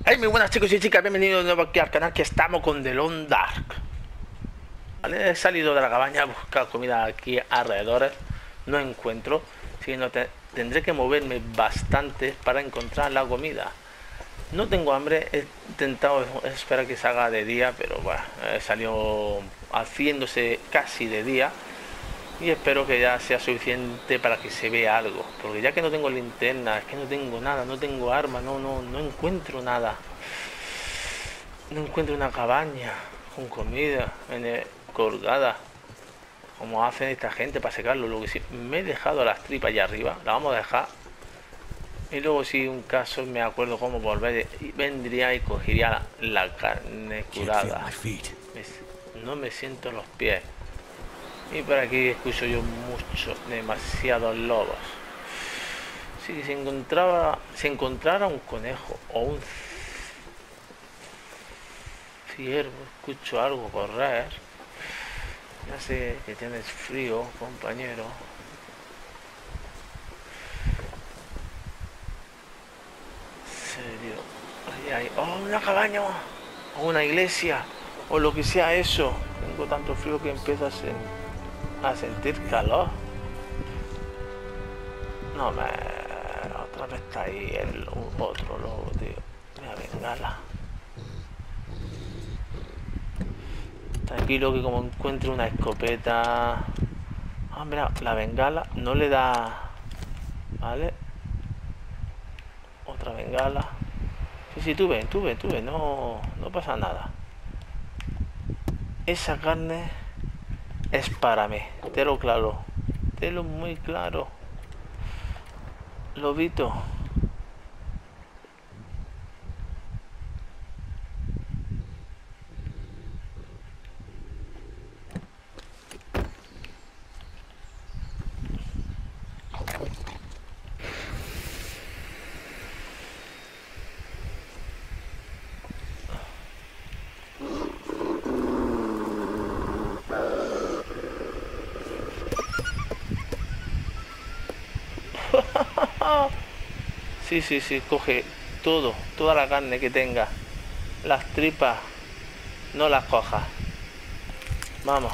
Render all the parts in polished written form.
Hey, muy buenas chicos y chicas, bienvenidos de nuevo aquí al canal, que estamos con The Long Dark. Vale, he salido de la cabaña a buscar comida aquí alrededor, no encuentro, así que tendré que moverme bastante para encontrar la comida. No tengo hambre, he intentado esperar que salga de día, pero bueno, salió haciéndose casi de día y espero que ya sea suficiente para que se vea algo, porque ya que no tengo linterna, es que no tengo nada, no tengo arma, no encuentro nada. No encuentro una cabaña con comida colgada como hacen esta gente para secarlo. Lo que sí, me he dejado las tripas allá arriba, las vamos a dejar. Y luego si un caso me acuerdo cómo volver, vendría y cogería la carne curada. No me siento en los pies. Y por aquí escucho yo demasiados lobos. Si se encontrara un conejo o un ciervo, escucho algo correr. Ya sé que tienes frío, compañero. ¿Serio? ¡Oh, una cabaña! O una iglesia. O lo que sea eso. Tengo tanto frío que empiezo a sentir calor. No me... Otra vez está ahí el otro lobo, tío. Mira, bengala. Tranquilo que como encuentro una escopeta... Ah, mira, la bengala no le da... ¿Vale? Otra bengala. Sí, tú ven, no pasa nada. Esa carne es para mí, te lo claro. Te lo muy claro. Lobito. Sí, coge toda la carne que tenga. Las tripas, no las cojas. Vamos.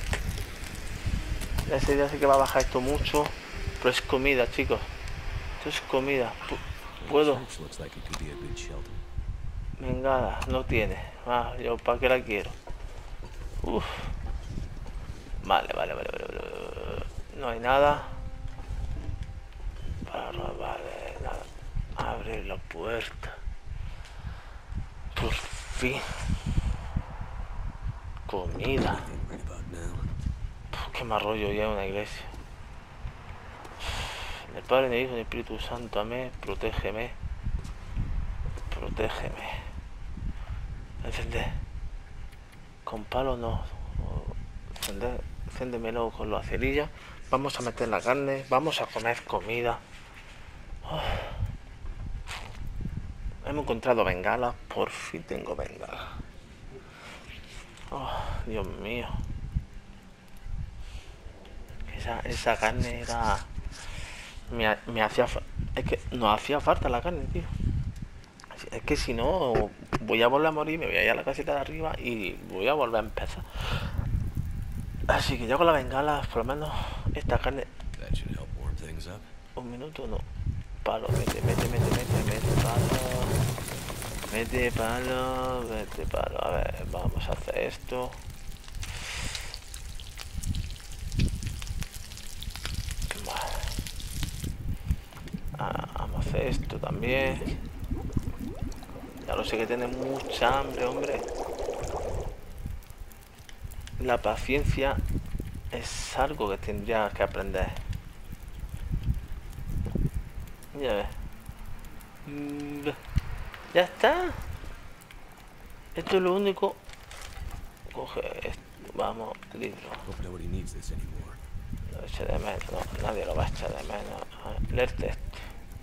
Esa idea sí que va a bajar esto mucho. Pero es comida, chicos. Esto es comida. Puedo. Vengada, no tiene. Ah, yo para qué la quiero. Uf. Vale. No hay nada. Vale, nada. Abre la puerta. Por fin. Comida. Qué más rollo ya en una iglesia. El Padre, el Hijo y el Espíritu Santo, amén. Protégeme. Encender. Con palo no. Encéndemelo con la cerilla. Vamos a meter la carne. Vamos a comer comida. Hemos encontrado bengala. Por fin tengo bengala. Dios mío. Esa carne era... Me hacía... Es que nos hacía falta la carne, tío. Es que si no, voy a volver a morir, me voy a ir a la casita de arriba y voy a volver a empezar. Así que ya con la bengala, por lo menos, esta carne... Un minuto, no. Palo, mete palo. A ver, vamos a hacer esto. Vale. Vamos a hacer esto también. Ya lo sé que tiene mucha hambre, hombre. La paciencia es algo que tendría que aprender. Ya ves. Ya está. Esto es lo único. Coge esto. Vamos, libro. No eche de menos, no, nadie lo va a echar de menos. Leerte esto.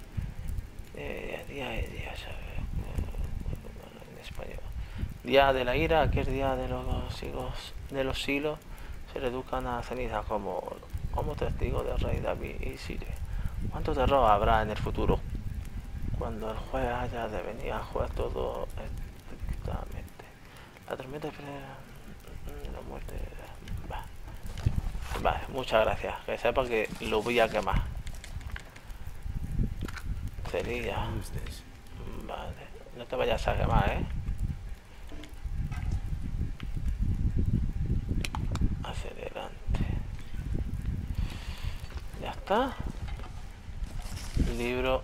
Día, ¿sabes? En español. Día de la ira, aquel día de los siglos se reduzcan a ceniza como testigo del rey David y Siria. ¿Cuánto terror habrá en el futuro Cuando el juez haya de venir a jugar todo estrictamente. La tormenta la muerte. Vale, muchas gracias. Que sepa que lo voy a quemar. Sería. Vale. No te vayas a quemar, hacia adelante. Ya está. Libro.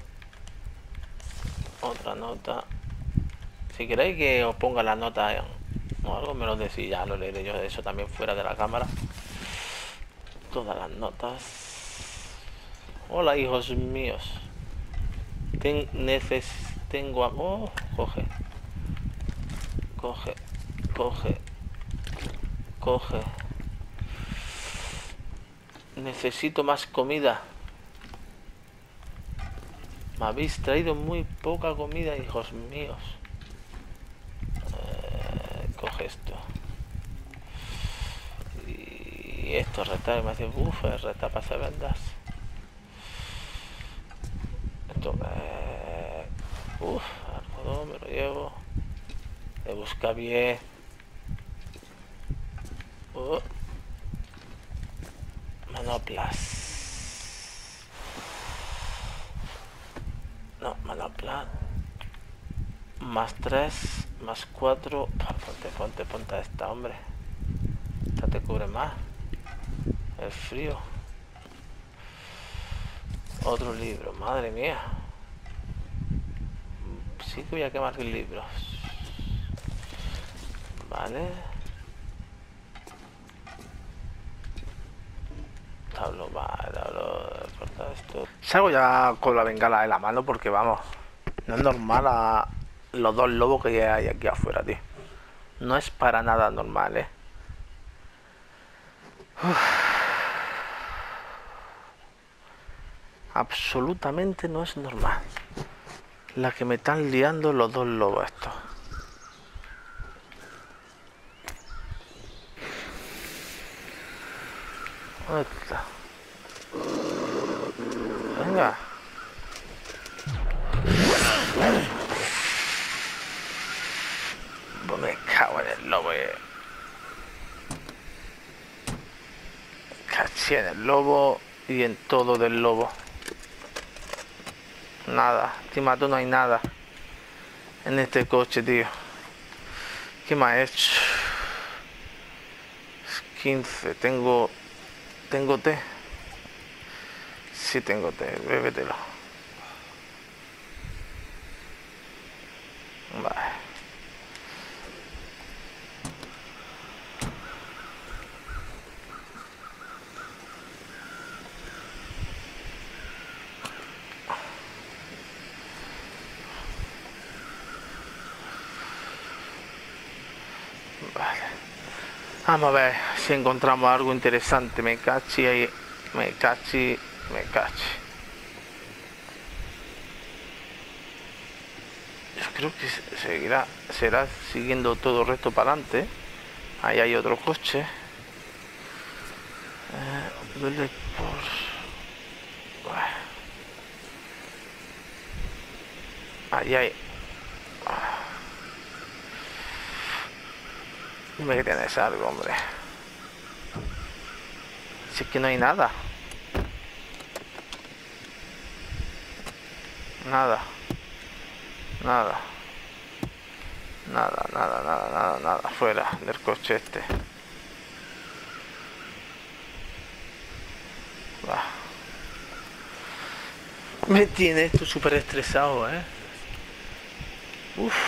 Otra nota. Si queréis que os ponga la nota o algo, me lo decís, ya lo leeré yo, eso también fuera de la cámara. Todas las notas. Hola, hijos míos. Tengo amor. Coge. Coge. Coge. Coge. Necesito más comida. Me habéis traído muy poca comida, hijos míos. Coge esto. Y esto reta, me hace reta para hacer vendas. Esto algodón me lo llevo. Me busca bien. Manoplas. No, manopla. Más 3, más 4. Ponte a esta, hombre. Esta te cubre más. El frío. Otro libro, madre mía. Sí que voy a quemar libros. Vale. Corta esto. Salgo ya con la bengala en la mano porque vamos. No es normal los dos lobos que hay aquí afuera, tío. No es para nada normal, Absolutamente no es normal. La que me están liando los dos lobos estos. ¿Dónde está? Venga. Pues me cago en el lobo. Caché en el lobo y en todo del lobo. Nada, encima tú no hay nada en este coche, tío. ¿Qué me ha hecho? 15, tengo té. Sí tengo té, bébetelo. Vale. Vale. Vamos a ver si encontramos algo interesante. Me cachi ahí. Me cachi. Yo creo que será siguiendo todo el resto para adelante. Ahí hay otro coche. Ahí hay. Dime que tienes algo, hombre. Si es que no hay nada. Nada. Fuera del coche este. Va. Me tiene esto súper estresado, Uf.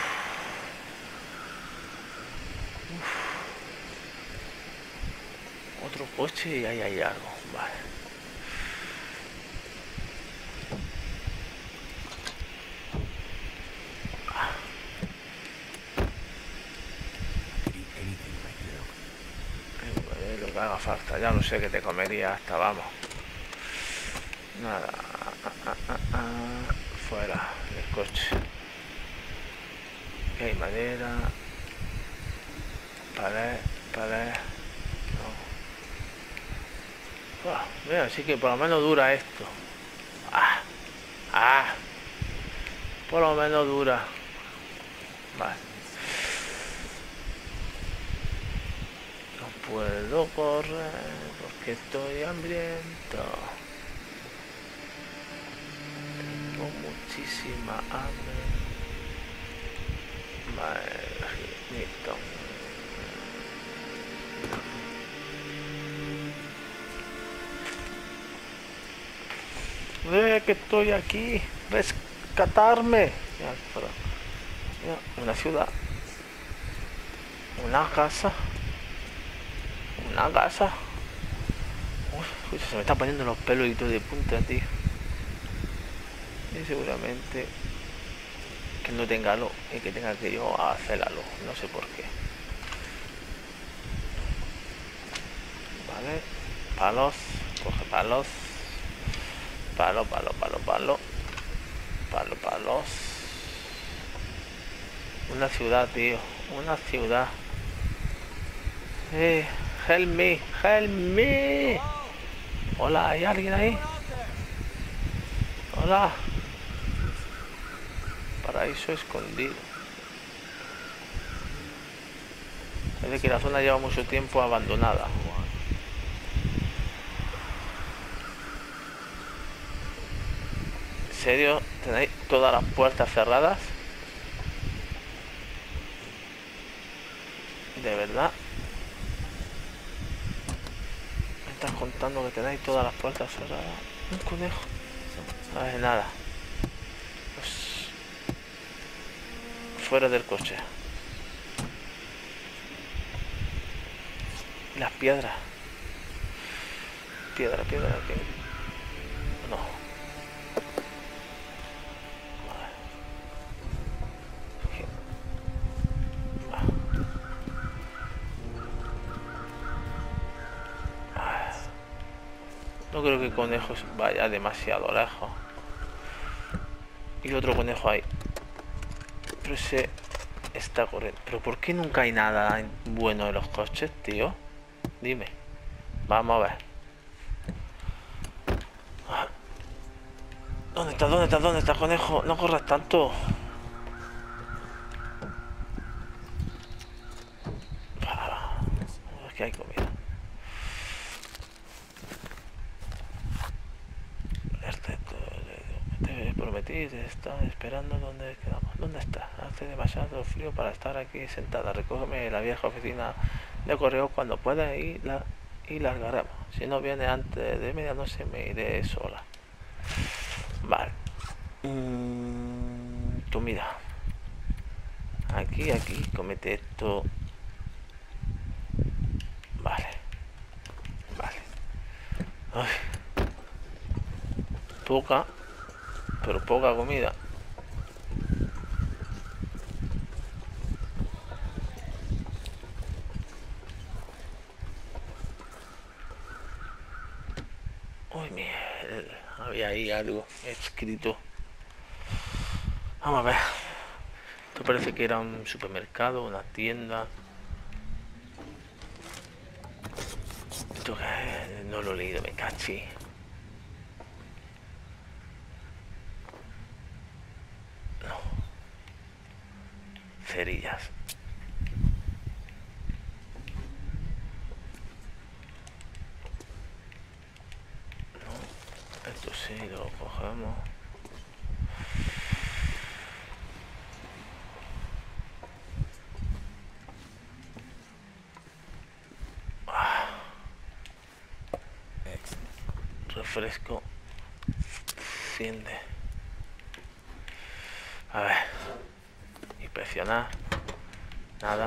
Otro coche y ahí hay algo. Vale. Lo que haga falta, ya no sé qué te comería hasta, vamos. Nada. Fuera del coche. Que hay madera. Pared. No. Mira, así que por lo menos dura esto. Por lo menos dura. Vale. No puedo correr porque estoy hambriento. Tengo muchísima hambre. Vale, listo. Que estoy aquí. Rescatarme. Ya, una ciudad. Una casa. Una casa. Uy, se me están poniendo los pelos y todo de punta, tío. Y seguramente que no tenga luz y que tenga que yo hacer la luz. No sé por qué. Vale. Palos. Coge palos. Palo. Palos. Una ciudad, tío. Una ciudad. Help me. Help me. Hola, ¿hay alguien ahí? Hola. Paraíso escondido. Es de que la zona lleva mucho tiempo abandonada. ¿En serio? ¿Tenéis todas las puertas cerradas? ¿De verdad? ¿Me estás contando que tenéis todas las puertas cerradas? Un conejo. No es nada. Pues fuera del coche. Las piedras. Piedra. ¿Qué? No. No creo que el conejo vaya demasiado lejos. Y otro conejo ahí. Pero ese está corriendo. ¿Pero por qué nunca hay nada bueno en los coches, tío? Dime. Vamos a ver. ¿Dónde estás, conejo? No corras tanto. Es que hay comida. Te prometí, te estaba esperando. ¿Dónde quedamos? ¿Dónde está? Hace demasiado frío para estar aquí sentada. Recógeme la vieja oficina de correo cuando pueda y largaremos. Si no viene antes de medianoche me iré sola. Vale. Comida. Aquí, comete esto. Vale. Ay. Poca, pero poca comida. Uy, mierda. Había ahí algo escrito. Vamos a ver. Esto parece que era un supermercado, una tienda. Esto que no lo he leído, me caché. No. Cerillas. No. Esto sí, lo cogemos. Refresco. Enciende. A ver. Inspeccionar. Nada.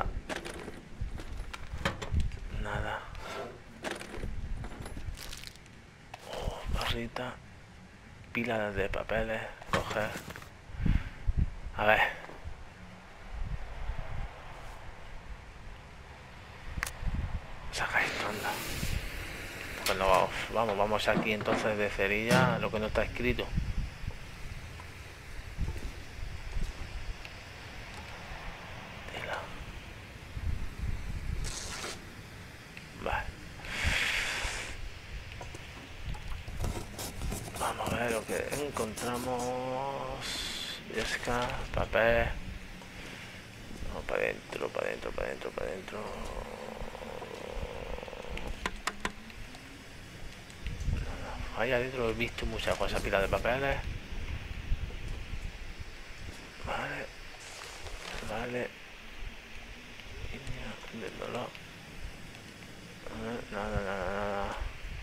Barrita. Pila de papeles. Coger. A ver. Saca esto, anda. Bueno, vamos aquí entonces de cerilla, lo que no está escrito. Tela. Vale. Vamos a ver lo que encontramos. Yesca, papel. No, para adentro, para adentro, para adentro, para adentro. Ahí adentro he visto muchas cosas, pila de papeles. Vale. Vale. Del dolor. Nada, nada, nada.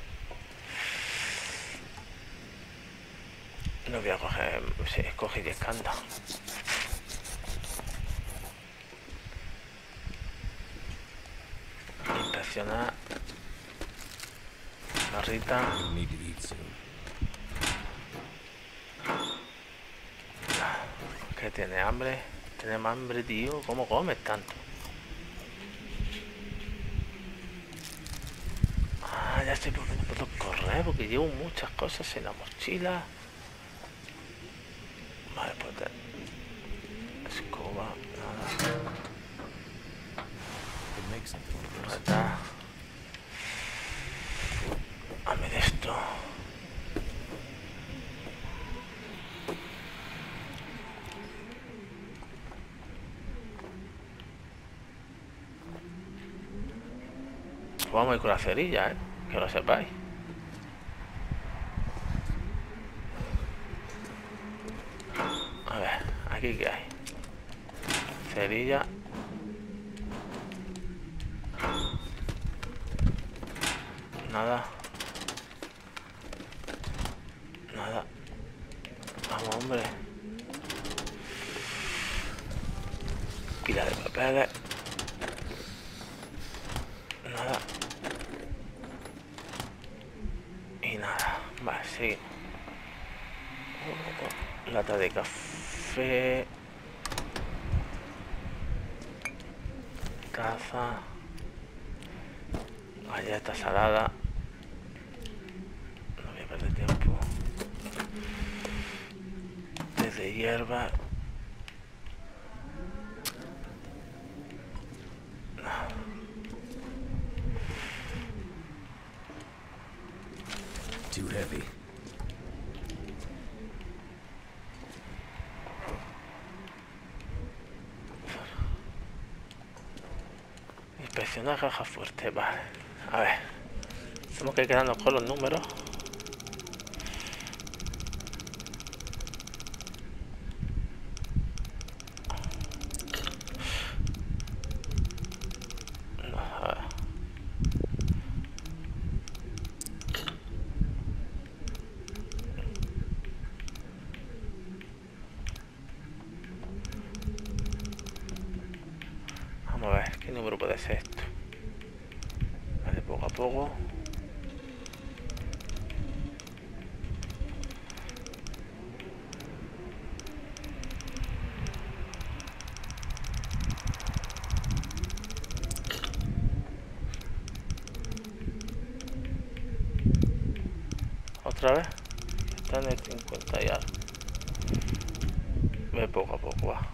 No voy a coger. Sí, escoge y descanta. Inspeccionar. Barrita. ¿Qué tiene hambre? Tenemos hambre, tío. ¿Cómo comes tanto? Ah, ya sé por qué no puedo correr, porque llevo muchas cosas en la mochila. Vale, pues escoba, nada. Rata. Dame de esto. Vamos a ir con la cerilla, que lo sepáis. A ver, aquí qué hay. Cerilla. Nada. Nada. Vamos, hombre. Pila de papeles. Nada. Y nada. Vale, sí. Lata de café. Taza. Galleta salada. No voy a perder tiempo. Té de hierba. Too heavy. Inspeccionar caja fuerte, vale. A ver. Tenemos que ir quedando con los números. No, a ver. Vamos a ver, ¿qué número puede ser esto? Vale, poco a poco. Otra vez. Está en el 50 y algo. Ve poco a poco, va.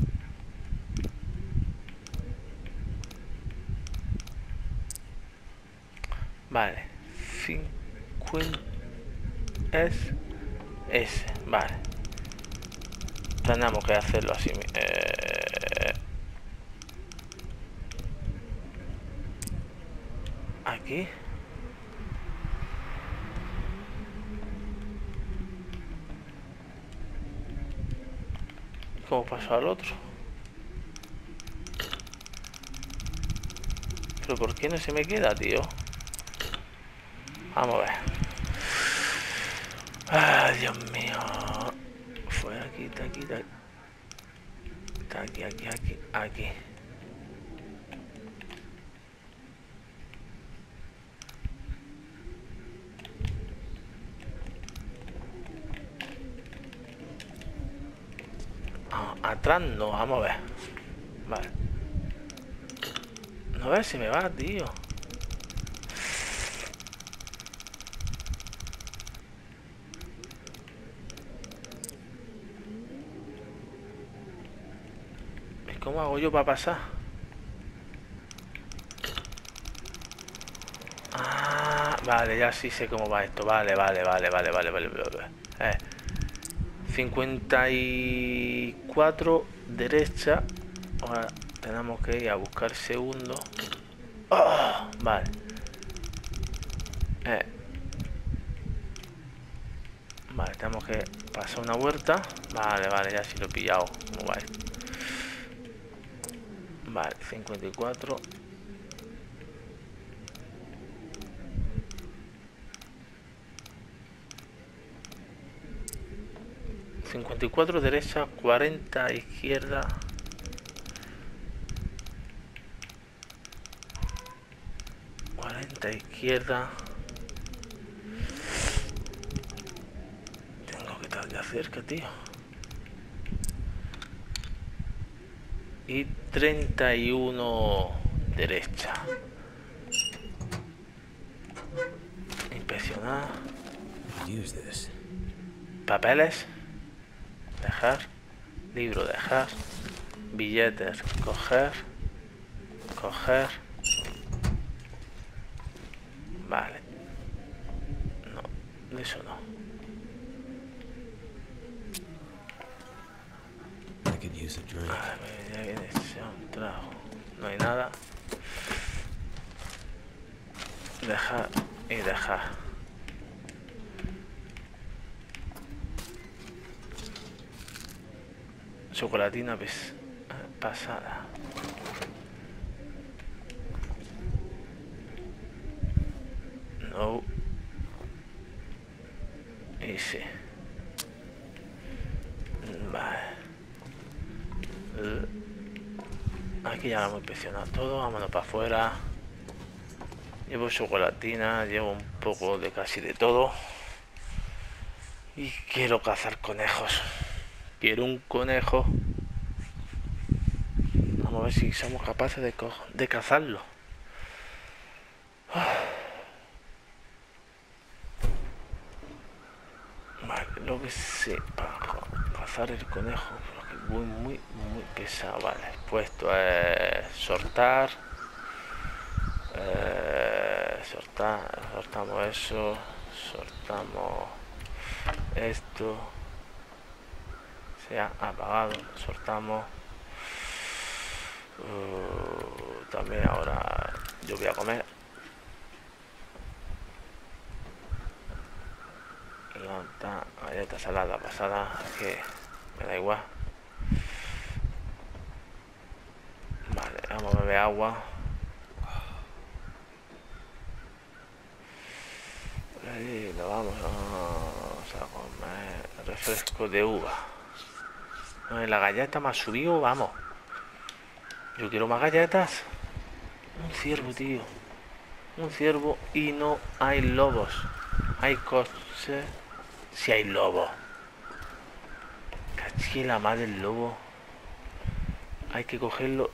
Vale. 50 es ese. Vale. Tenemos que hacerlo así. Aquí. ¿Cómo paso al otro? ¿Pero por qué no se me queda, tío? Vamos a ver. Ay, Dios mío. Fue aquí, está aquí, está aquí. Está aquí, aquí, aquí, aquí. Ah, atrás no, vamos a ver. Vale. No, a ver si me va, tío. ¿Cómo hago yo para pasar? Ah, vale, ya sí sé cómo va esto. Vale, vale, vale, vale, vale, vale, vale. 54 derecha. Ahora tenemos que ir a buscar segundo. ¡Oh! Vale. Vale, tenemos que pasar una vuelta. Vale, vale, ya sí lo he pillado. Vale. Vale, 54. ...54 derecha, 40 izquierda... ...40 izquierda... ...tengo que estar ya cerca, tío... ...y 31 derecha... ...inspeccionar... ...papeles... ...dejar... ...libro dejar... ...billetes coger... ...coger... Vale. No, de eso no. A ver, ya viene un trago. No hay nada. Dejar y dejar. Chocolatina pasada. No. Y sí. Vale. Aquí ya lo hemos inspeccionado todo. Vámonos para afuera. Llevo chocolatina. Llevo un poco de casi de todo. Y quiero cazar conejos. Quiero un conejo. Vamos a ver si somos capaces de cazarlo. Vale, lo que sé para cazar el conejo, porque voy muy pesado. Vale, puesto es sortar. Sortamos eso. Sortamos esto. Se ha apagado. Sortamos. También ahora yo voy a comer. Galleta salada pasada, que me da igual. Vale, vamos a beber agua. Y lo vamos a comer refresco de uva. La galleta me ha subido, vamos. Yo quiero más galletas. Un ciervo, tío. Un ciervo y no hay lobos. Hay coches. Si hay lobo. Caché la madre del lobo. Hay que cogerlo.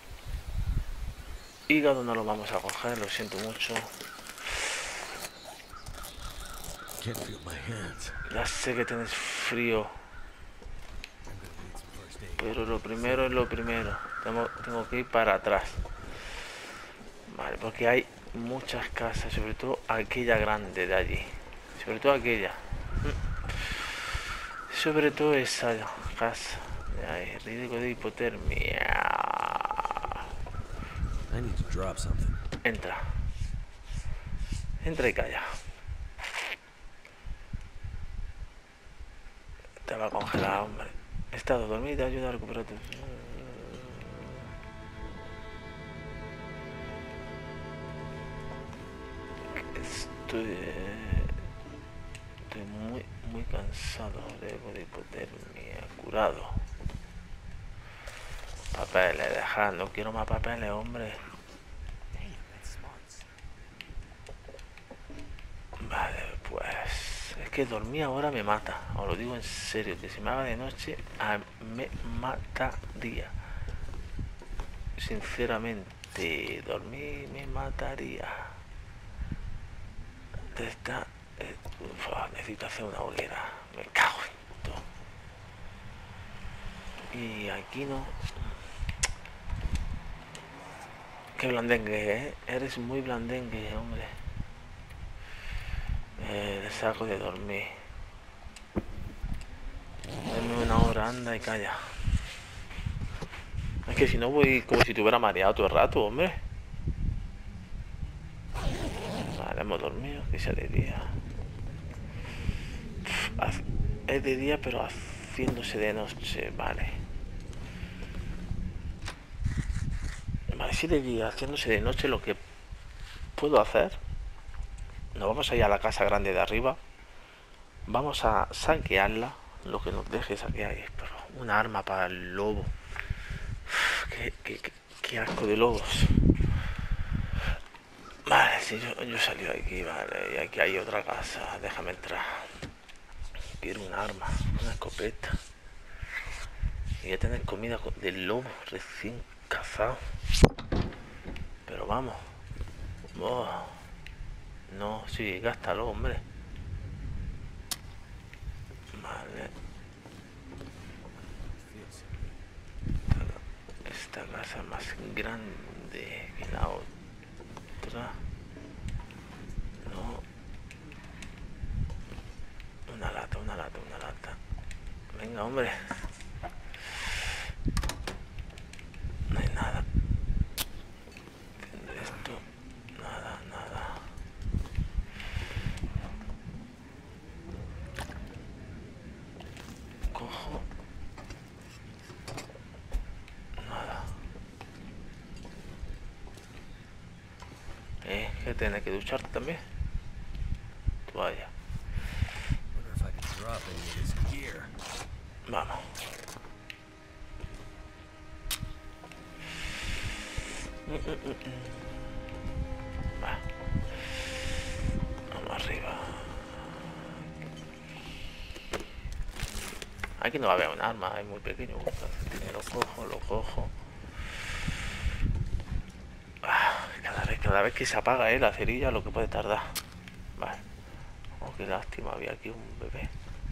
Hígado no lo vamos a coger, lo siento mucho. Ya sé que tienes frío. Pero lo primero es lo primero. Tengo que ir para atrás. Vale, porque hay muchas casas, sobre todo aquella grande de allí. Sobre todo aquella. Sobre todo esa casa de ahí. Riesgo de hipotermia. Entra. Entra y calla. Te va a congelar, hombre. He estado dormida, ayuda a recuperar tu... Estoy muy cansado. Riesgo de hipotermia. Curado. Papeles, dejar. No quiero más papeles, hombre. Vale, pues... Es que dormir ahora me mata. Os lo digo en serio. Que si me haga de noche, me mataría. Sinceramente, dormir me mataría. Necesito hacer una hoguera. Me cago en todo. Y aquí no. Qué blandengue, ¿eh? Eres muy blandengue, hombre. Le saco de dormir. anda y calla. Es que si no voy como si te hubiera mareado todo el rato, hombre. Vale, hemos dormido, que sea de día. Es de día pero haciéndose de noche, vale. Vale, si de día haciéndose de noche lo que puedo hacer. Nos vamos a ir a la casa grande de arriba. Vamos a saquearla. Lo que nos deje saquear es una arma para el lobo. Qué asco de lobos. Vale, si yo salí de aquí, vale. Y aquí hay otra casa. Déjame entrar. Quiero un arma, una escopeta. Y voy a tener comida del lobo recién cazado. Pero vamos. Oh. No, sí, gástalo, hombre. Vale. Esta casa es más grande que la otra. No. Una lata. Venga, hombre. No hay nada. Esto. Nada. Cojo. Nada. Que tienes que ducharte también. Toalla. Vamos. Va. Vamos arriba. Aquí no va a haber un arma, es muy pequeño. Lo cojo. Cada vez que se apaga la cerilla, lo que puede tardar. Vale. Oh, qué lástima, había aquí un bebé.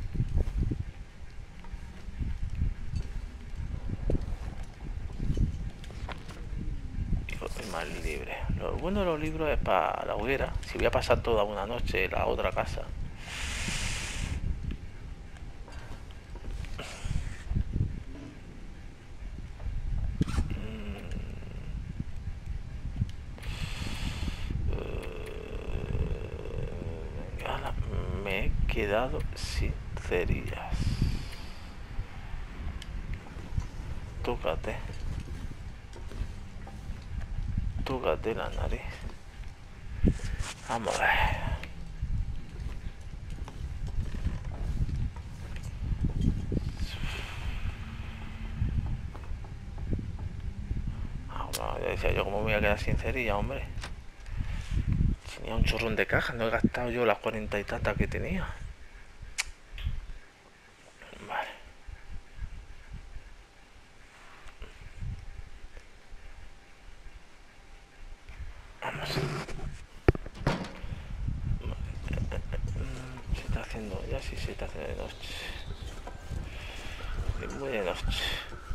Y más libre. Lo bueno de los libros es para la hoguera. Si voy a pasar toda una noche en la otra casa. Me he quedado sin cerillas. Tócate la nariz. Vamos a ver. Ya decía yo, ¿cómo me voy a quedar sin cerilla, hombre? Tenía un chorrón de cajas, no he gastado yo las 40 y tantas que tenía. Vale. Vamos. Se está haciendo, ya sí se está haciendo de noche. Muy de noche.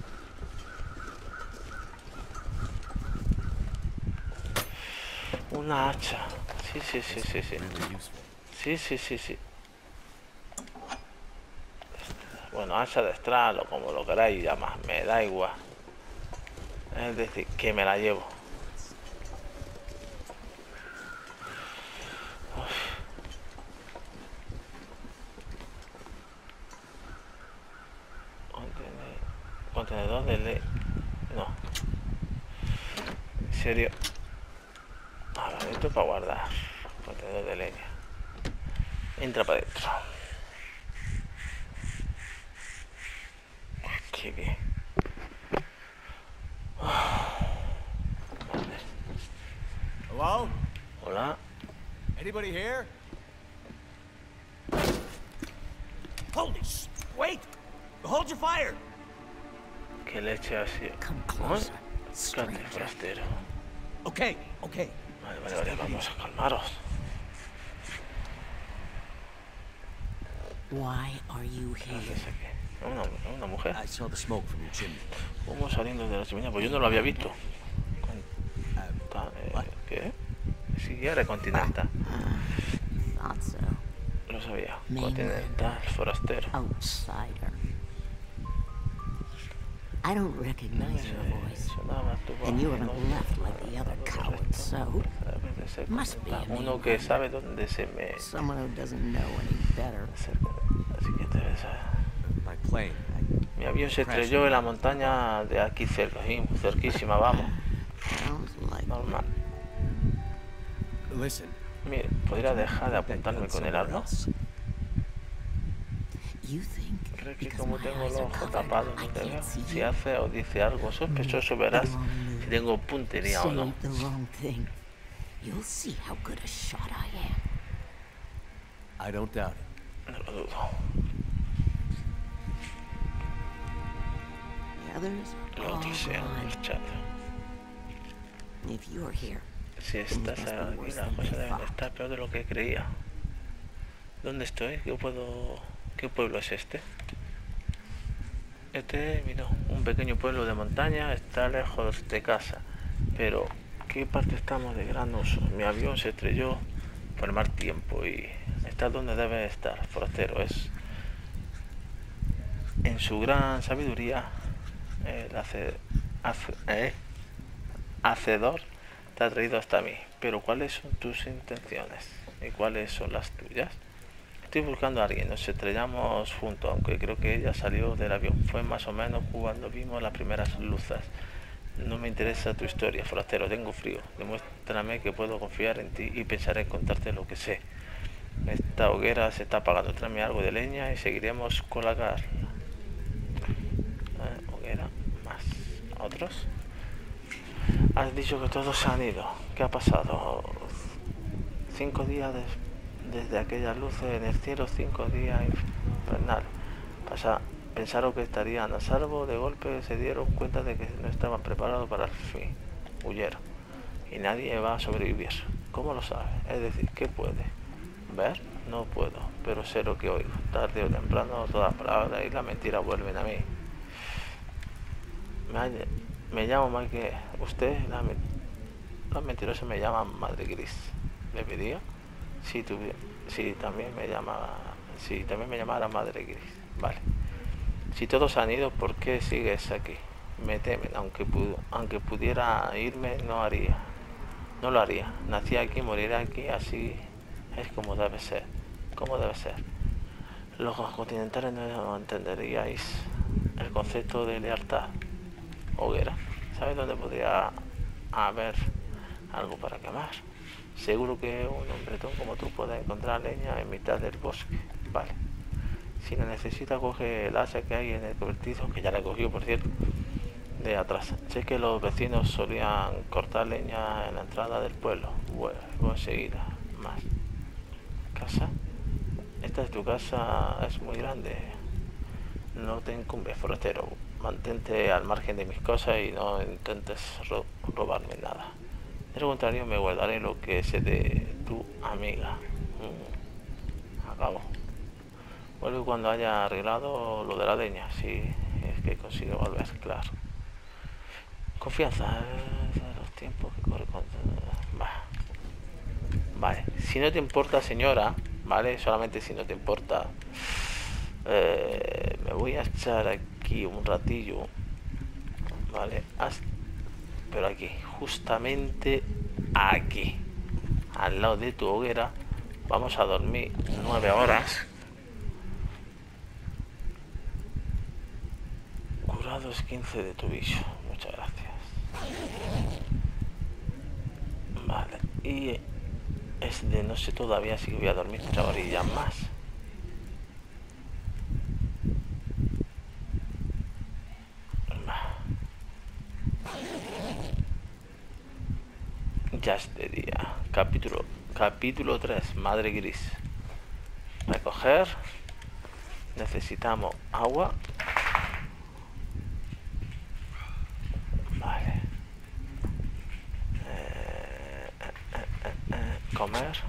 Una hacha. Sí. Sí. Bueno, hacha de estrado, como lo queráis llamar, me da igual. Es decir, que me la llevo. Contenedor de leña. No. En serio. A ver, esto es para guardar. Contenedor de leña. Entra para adentro. Qué bien. Vale. Hello? Hola. Anybody here? Holy sh... Wait! Hold your fire! Qué leche así. Cállate, forastero. Okay. Vale, vamos a calmaros. Why are you here? Una mujer. I saw the smoke from your chimney. ¿Cómo saliendo de la chimenea? Pues yo no lo había visto. ¿Qué? Sí, era continental. Thought so. Lo sabía. Continental, forastero. Outsider. I don't recognize your voice. Sonaba tu voz. And you haven't No, left like the other cowards, so debe ser must be a uno que sabe dónde se me someone who doesn't know any better. acerca. Así que debe ser. My plane. Mi avión se estrelló en la montaña de aquí cerca, sí, cerquísima, vamos. Sounds like Normal. Listen. Mire, podría dejar de that apuntarme gun con el somewhere arma. else. you think ¿Crees que because como my tengo eyes los are ojos covered, tapados I no te veo? can't see Si you? hace o dice algo sospechoso, verás si tengo puntería o Say no. the wrong thing. You'll see how good a shot I am. I don't doubt it. No lo dudo. The others are Los all otros se han gone. marchado. If you're here, Si estás aquí, las cosas deben estar peor de lo que creía. ¿Dónde estoy? ¿Qué pueblo es este? Mira, un pequeño pueblo de montaña, está lejos de casa. Pero, ¿qué parte estamos de gran uso? Mi avión se estrelló por el mal tiempo y está donde debe estar. Forastero es, en su gran sabiduría, el hacedor te ha traído hasta mí. Pero ¿cuáles son tus intenciones? ¿Y cuáles son las tuyas? Estoy buscando a alguien, nos estrellamos juntos, aunque creo que ella salió del avión. Fue más o menos cuando vimos las primeras luces. No me interesa tu historia, forastero, tengo frío. Demuéstrame que puedo confiar en ti y pensaré en contarte lo que sé. Esta hoguera se está apagando, tráeme algo de leña y seguiremos con la carne. Hoguera, más. ¿Otros? Has dicho que todos se han ido. ¿Qué ha pasado? 5 días desde aquellas luces en el cielo, 5 días infernal. Pensaron que estarían a salvo, de golpe se dieron cuenta de que no estaban preparados para el fin. Huyeron. Y nadie va a sobrevivir. ¿Cómo lo sabes? Es decir, ¿qué puede? ¿Ver? No puedo, pero sé lo que oigo. Tarde o temprano todas las palabras y la mentira vuelven a mí. Me llamo Mike. Usted, las mentirosas me llaman Madre Gris. ¿Le pedía? Si también me llamara Madre Gris. Vale. Si todos han ido, ¿por qué sigues aquí? Me temen, aunque pudiera irme, no lo haría. Nací aquí, moriré aquí, así es como debe ser. Los continentales no entenderíais el concepto de lealtad. Hoguera. ¿Sabes dónde podría haber algo para quemar? Seguro que un hombretón como tú puede encontrar leña en mitad del bosque. Vale. Si la necesita, coge el hacha que hay en el cobertizo, que ya la he cogido, por cierto, de atrás. Sé que los vecinos solían cortar leña en la entrada del pueblo. Vuelvo enseguida. Más. ¿Casa? Esta es tu casa, es muy grande. No te incumbe, forastero. Mantente al margen de mis cosas y no intentes robarme nada. De lo contrario, me guardaré lo que sé de tu amiga. Acabo. Vuelvo cuando haya arreglado lo de la leña, si es que consigue volver, claro. Confianza de los tiempos que corren con... Vale, si no te importa, señora, vale, solamente si no te importa, me voy a echar aquí un ratillo, vale, pero aquí, justamente aquí, al lado de tu hoguera. Vamos a dormir 9 horas. Curados 15 de tobillo. Muchas gracias. Vale. Y es de noche todavía, así que voy a dormir 3 horillas más. Ya es de día. Capítulo 3. Madre Gris. Recoger. Necesitamos agua. Vale. Comer.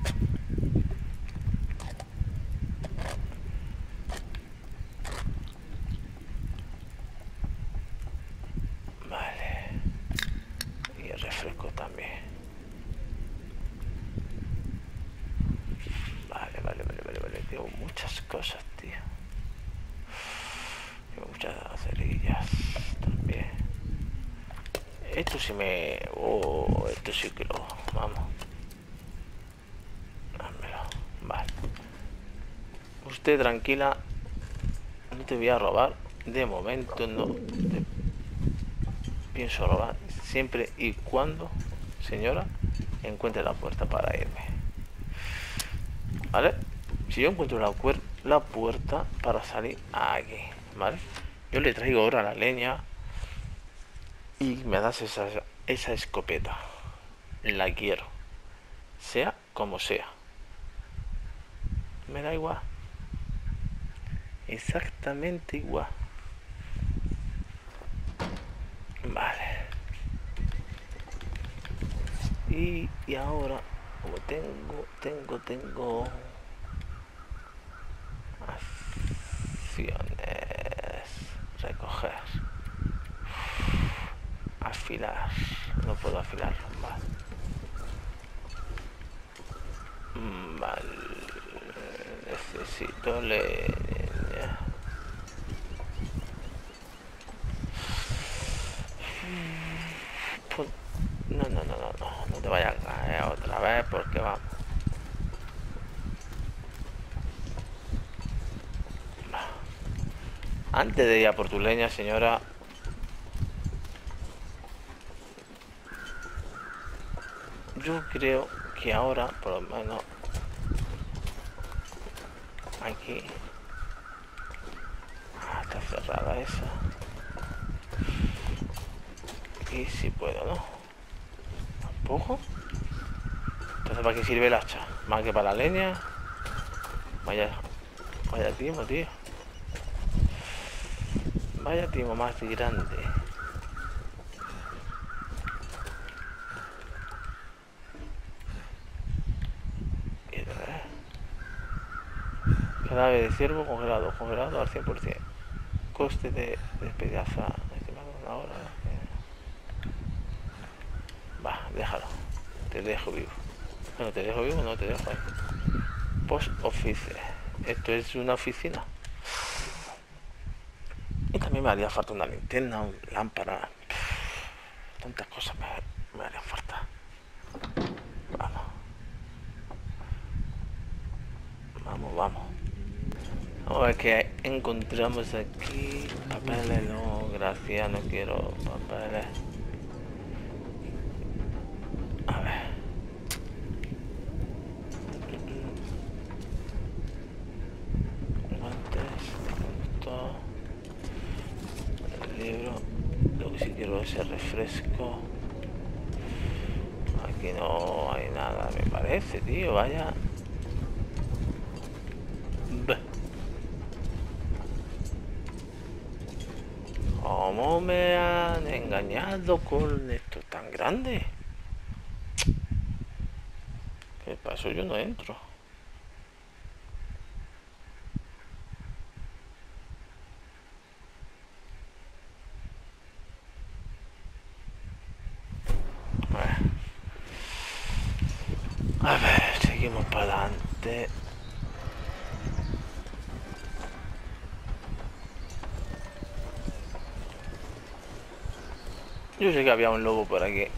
Vale. Y el refresco también. Vale. Tengo muchas cosas, tío. Tengo muchas cerillas. sí me... Oh, esto sí que lo... Vamos. Dámelo. Vale. Usted tranquila. No te voy a robar. De momento no te pienso robar. Siempre y cuando, señora, encuentre la puerta para irme. ¿Vale? Si yo encuentro la puerta para salir aquí, ¿vale? Yo le traigo ahora la leña y me das esa escopeta. La quiero. Sea como sea. Me da igual. Exactamente igual. Vale. Y ahora, como tengo acciones, recoger, afilar, no puedo afilarlo, vale. Vale, necesito leña. Pues, no te vayas a caer otra vez porque vamos. Antes de ir a por tu leña, señora, yo creo que ahora, por lo menos, aquí... Ah, está cerrada esa. Aquí sí puedo, ¿no? ¿Tampoco? Entonces, ¿para qué sirve el hacha? Más que para la leña. Vaya timo, tío. Vaya timo más grande. Cadáver de ciervo congelado al 100%. Coste de despedaza estimado una hora. Va, déjalo. Te dejo vivo. Bueno, te dejo vivo, no te dejo ahí. Post office. Esto es una oficina. Y también me haría falta una linterna, una lámpara. Tantas cosas me harían falta. Vamos. Vamos. Vamos a ver qué encontramos aquí. Papeles, no, gracias, no quiero papeles. A ver. Guantes, esto. El libro. Lo que sí quiero es el refresco. Aquí no hay nada, me parece, tío, vaya. ¿Cómo me han engañado con esto tan grande? ¿Qué pasó? Yo no entro. A ver, seguimos para adelante. Yo sé que había un lobo por aquí.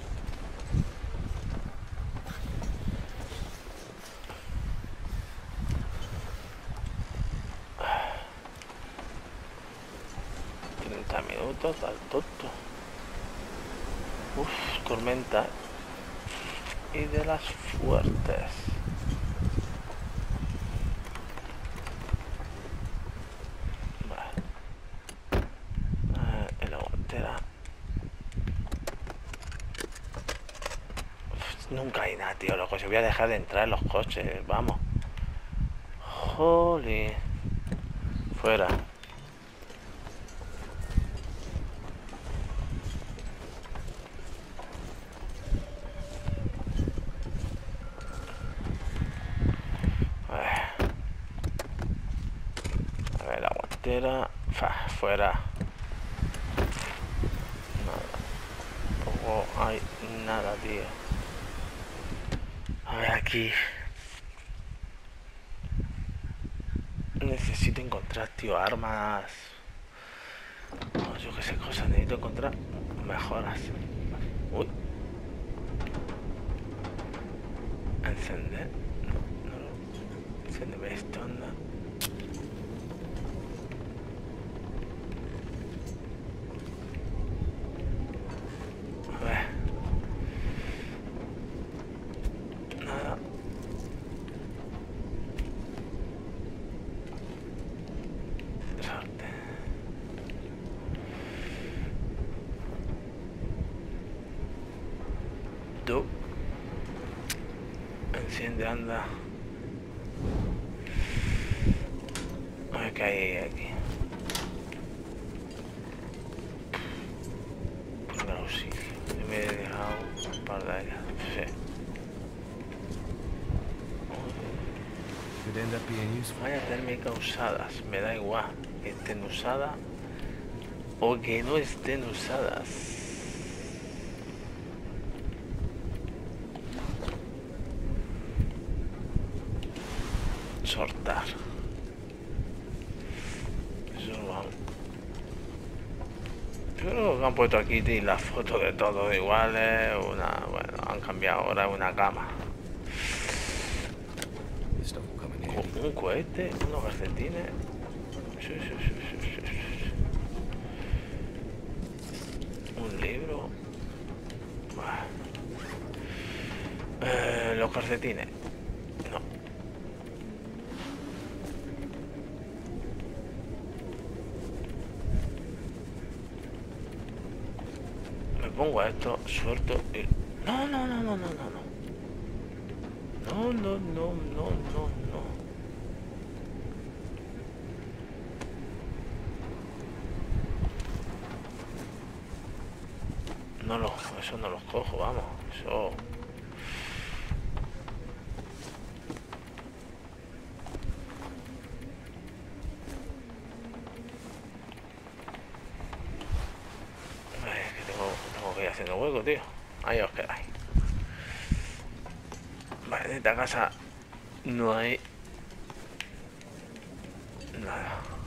Minutos al tonto. Uf, tormenta. Y de las fuertes. Vale. En la guantera. Nunca hay nada, tío, loco. Se voy a dejar de entrar en los coches. Vamos. Jolín. Fuera. A ver, la guantera. Fuera. Nada. Tampoco hay nada, tío. A ver, aquí. Necesito encontrar, tío, armas. No, yo qué sé, cosas. Necesito encontrar mejoras. Uy. Encender. No, no. Encéndeme esto, anda. A ver. Nada. Salte. Tú. Enciende, anda. A ver qué hay aquí. Claro, sí. Yo me he dejado un par de ellas. Sí. Could end up being useful. Vaya térmica usadas. Me da igual que estén usadas o que no estén usadas. Sortar. Eso vamos. Yo creo que han puesto aquí las fotos de todos iguales. Bueno, han cambiado ahora una cama. This stuff will come in handy. Un cohete, unos calcetines. Sí. Un libro. Buah. Los calcetines. No. Me pongo a esto, suelto y... No. Eso no los cojo, vamos. Eso... Ay, es que tengo que ir haciendo hueco, tío. Ahí os quedáis. Vale, en esta casa no hay nada.